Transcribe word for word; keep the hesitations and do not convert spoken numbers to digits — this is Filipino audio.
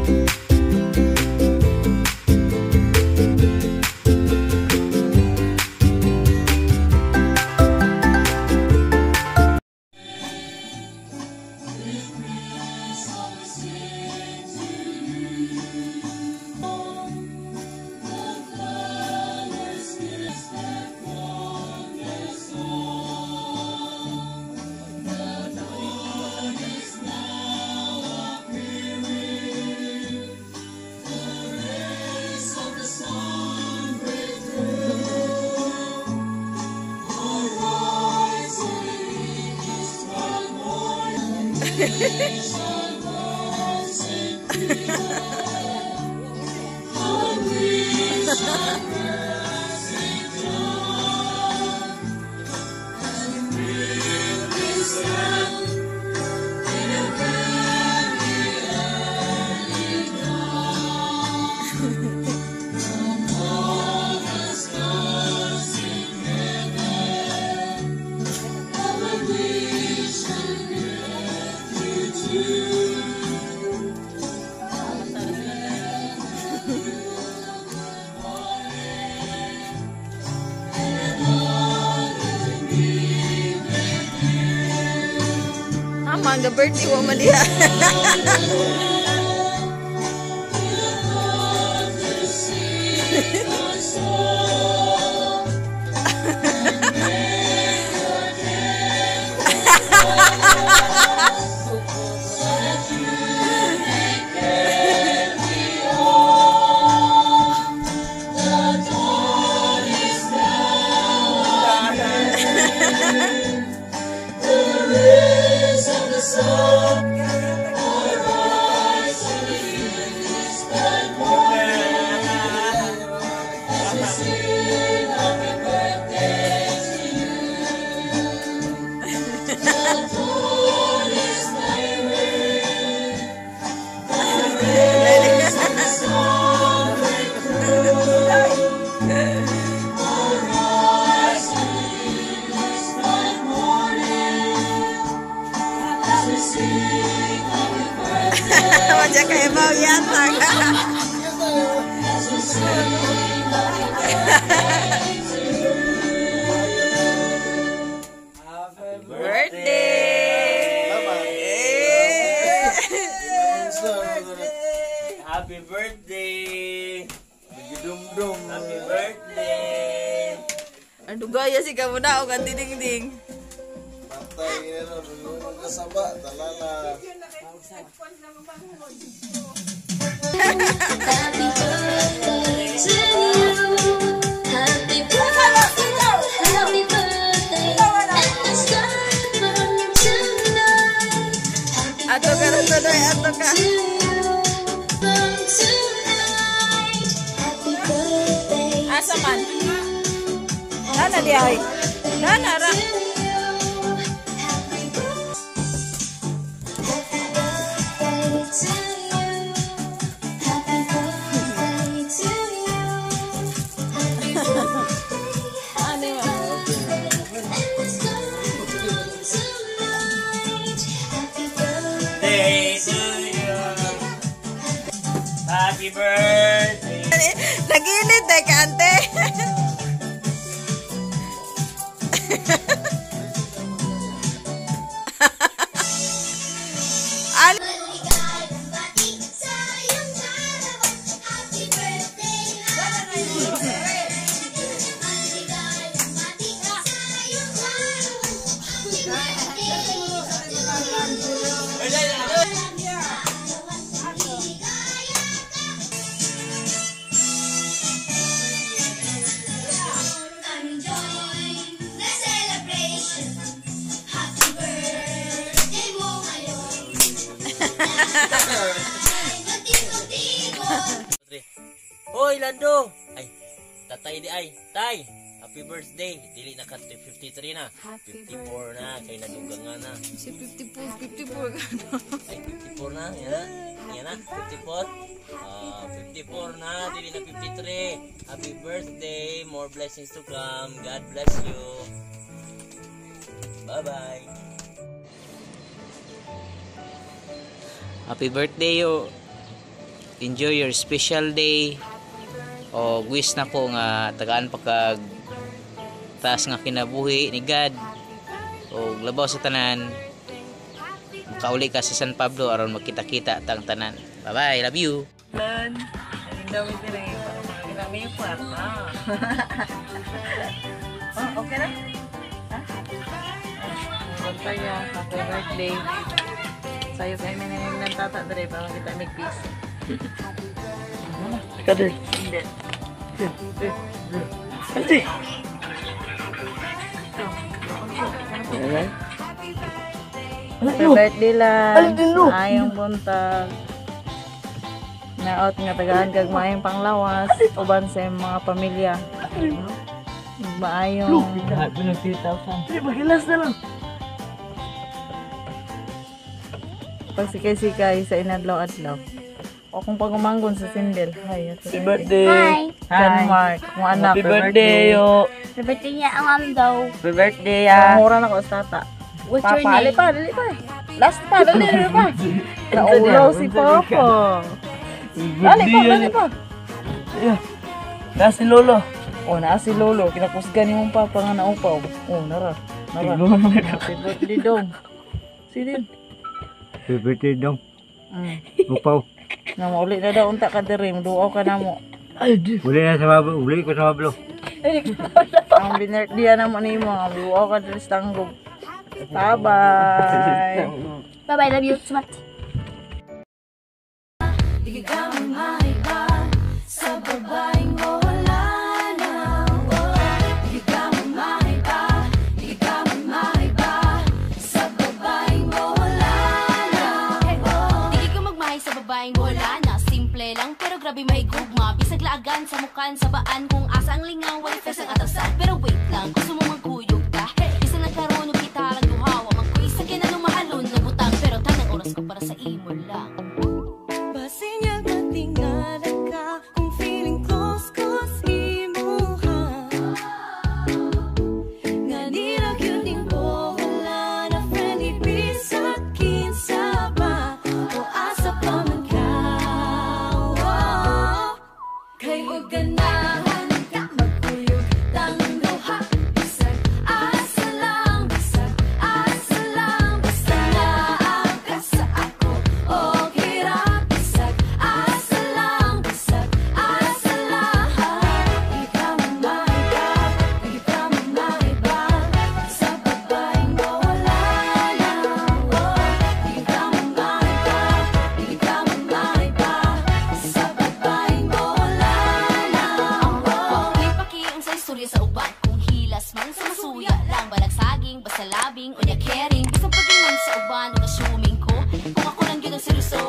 Mangga birthday wo man diha. Wajah kayak mau yata. Happy birthday. Dum-dum. Happy birthday. Aduh gaya sih kamu na kan ding-ding. Patay ina ro kasaba talala. Happy birthday to you. Happy birthday. Happy birthday. And the sun burning tonight. Ato ka na to doy, ato ka. Asa man? Nana di ay. Nana ra. Happy birthday. Naginit eh, kante. Hoy Lando. Ay, tatay di ay. Tay, happy birthday. Dili na ka fifty-three na. fifty-four na kay nadugang nga na. Si fifty-four, fifty-four ka na. Ay, fifty-four na. Yan na. Yan na, fifty-four. Ah, fifty-four na, dili na fifty-three. Happy birthday. More blessings to come. God bless you. Bye-bye. Happy birthday yo. enjoy your special day. O wish na ko nga tagaan pa kag taas nga kinabuhi ni God. O labaw sa tanan. Makauli ka sa San Pablo aron magkita-kita tang tanan. Bye bye, love you. Lan, ang dami din ang iba. Ginami yung kwarta. Oh, okay na? Ha? Ang tayo, happy birthday. Sayo kayo minangin ng tata dere para kita make peace. Kader. Hindi. Ate. Happy birthday lang. Ayong buntag. Naot nga tagaan kag maayong panglawas uban sa iyong mga pamilya. Maayong three thousand. Sige, magilas na lang. pagsikay-sikay sa inadlaw-adlaw. O kung pagumanggon sa Sindel. Hi, happy birthday. Hi. Mark, kung anak. Happy birthday, yo. Happy birthday niya ang am daw. Happy birthday, ah. Mura na ko sa tata. What's your Papa, ali name? pa, ali pa. Last pa, dali, dali pa. Naulaw si Papa. Dali pa, dali pa. Na si Lolo. O, naa si Lolo. Kinakusgan yung Papa nga naupaw. O, nara. Nara. Happy birthday dong. Sidin. Happy birthday, dong. Mm. Upaw. Na mauli na daw unta ka diri, duaw ka na mo. Uli na sa mablo. Uli ko sa mablo. Ang binirthday na mo nimo, ang duaw ka diri sa tanggog. Bye-bye. Bye-bye, love you. Sumat. Wala na, simple lang pero grabe may gugma. Bisag laagan sa mukan sa baan kung asa ang lingaw ay fest ang atasan. Pero wait lang, gusto mo magkuyog ka? Isa nagkaroon og kita lang duhawa magkuy sa kinanong mahalon na butang pero tanang oras ko para sa imo lang. Basinya ka tingala ka kung feeling close ko sa imo ha. Nga nila yun din ko wala na friendly peace akin sa ba o asa pa man ka. Kay huwag ganahan ka magkuyog tangang duha. Bisag asa lang, bisag asa lang. Basta naam ka sa ako o hirap. Bisag asa lang, bisag asa lang. Ikaw ang maiba, ikaw ang maiba. Sa babaeng mawala na. Ikaw ang maiba, ikaw ang maiba. Sa babaeng mawala na. Ang pakiang sa istorya sa uban kung hilas man sa masuya lang. Balag saging, basta labing, o niya caring. Bisang paging man sa uban o assuming ko. Kung ako lang yun ang seryoso